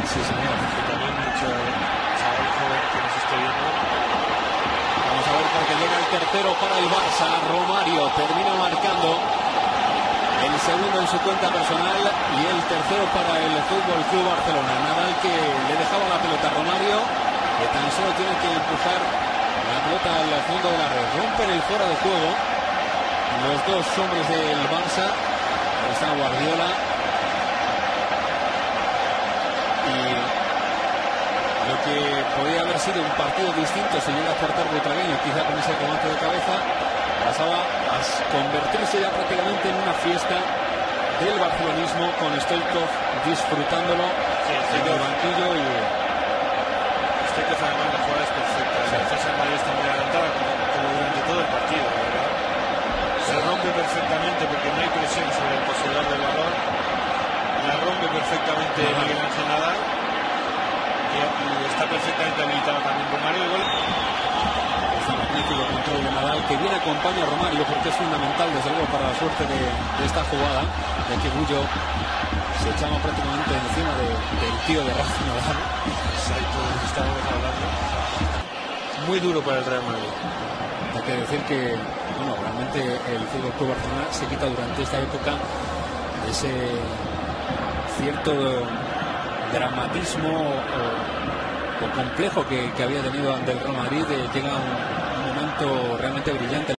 Sí, señor. Y también mucho chaval joven que nos esté viendo. Vamos a ver porque llega el tercero para el Barça. Romario termina marcando el segundo en su cuenta personal y el tercero para el Fútbol Club Barcelona. Nadal que le dejaba la pelota a Romario, que tan solo tiene que empujar la pelota al fondo de la red. Rompen el fuera de juego los dos hombres del Barça. Ahí está Guardiola. Y lo que podía haber sido un partido distinto si llega a acertar Butragueño, quizá con ese remate de cabeza, pasaba a convertirse ya prácticamente en una fiesta del barcelonismo, con Stoichkov disfrutándolo en el banquillo. Y Stoichkov, además, la jugada es perfecta. La defensa del Madrid está muy adelantada como durante todo el partido, ¿verdad? Se rompe perfectamente porque no hay presión sobre el poseedor del balón. La rompe perfectamente Miguel Ángel Nadal y está perfectamente habilitado también Romario. El gol. Este magnífico control de Nadal, que viene acompaña a Romario porque es fundamental desde luego para la suerte de esta jugada, de que Bullo se echaba prácticamente encima del tío de Rafa Nadal. Exacto, de lo que estábamos hablando. Muy duro para el Real Madrid. Hay que decir que realmente el Fútbol Club Barcelona se quita durante esta época ese cierto dramatismo o complejo que había tenido ante el Real Madrid. Llega un momento realmente brillante.